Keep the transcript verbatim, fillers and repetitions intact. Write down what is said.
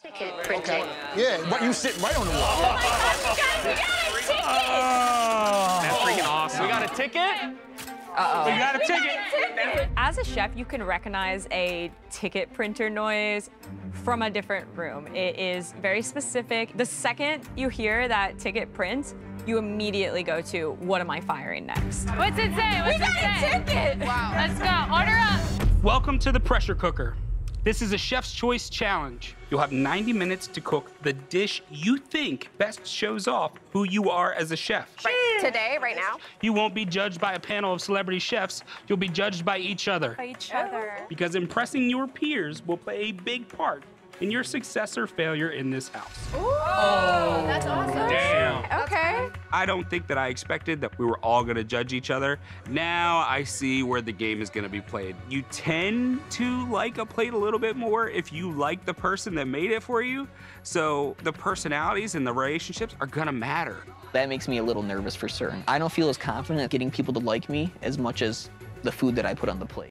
Ticket printing. Yeah, but you sit right on the wall. Oh my gosh, guys, we got a ticket! Oh. That's freaking awesome. We got a ticket? Uh-oh. We got a We ticket. got a ticket! As a chef, you can recognize a ticket printer noise from a different room. It is very specific. The second you hear that ticket print, you immediately go to, what am I firing next? What's it say? What's We got it say? a ticket! Wow. Let's go. Order up. Welcome to the pressure cooker. This is a chef's choice challenge. You'll have ninety minutes to cook the dish you think best shows off who you are as a chef. Right, today, right now? You won't be judged by a panel of celebrity chefs. You'll be judged by each other. By each other. Because impressing your peers will play a big part in your success or failure in this house. Oh, that's awesome. Damn. Okay. I don't think that I expected that we were all gonna judge each other. Now I see where the game is gonna be played. You tend to like a plate a little bit more if you like the person that made it for you. So the personalities and the relationships are gonna matter. That makes me a little nervous for certain. I don't feel as confident at getting people to like me as much as the food that I put on the plate.